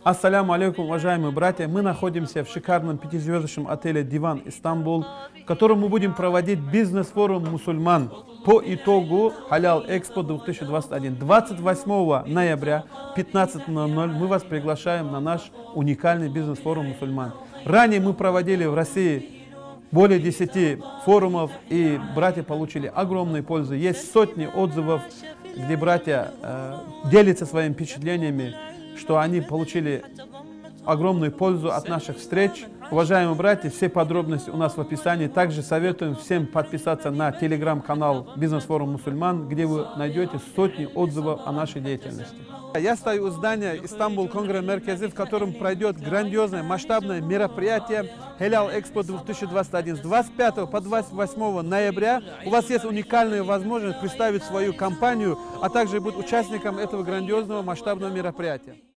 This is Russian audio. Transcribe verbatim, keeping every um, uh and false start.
Ассаляму алейкум, уважаемые братья. Мы находимся в шикарном пятизвездочном отеле «Диван Истанбул», в котором мы будем проводить бизнес-форум мусульман по итогу Халал Экспо две тысячи двадцать один. двадцать восьмого ноября в пятнадцать ноль ноль мы вас приглашаем на наш уникальный бизнес-форум мусульман. Ранее мы проводили в России более десяти форумов, и братья получили огромную пользу. Есть сотни отзывов, где братья э, делятся своими впечатлениями, что они получили огромную пользу от наших встреч. Уважаемые братья, все подробности у нас в описании. Также советуем всем подписаться на телеграм-канал «Бизнес-форум мусульман», где вы найдете сотни отзывов о нашей деятельности. Я стою у здания Истанбул Конгресс Меркези, в котором пройдет грандиозное масштабное мероприятие Халал Экспо две тысячи двадцать один. С двадцать пятого по двадцать восьмого ноября у вас есть уникальная возможность представить свою компанию, а также быть участником этого грандиозного масштабного мероприятия.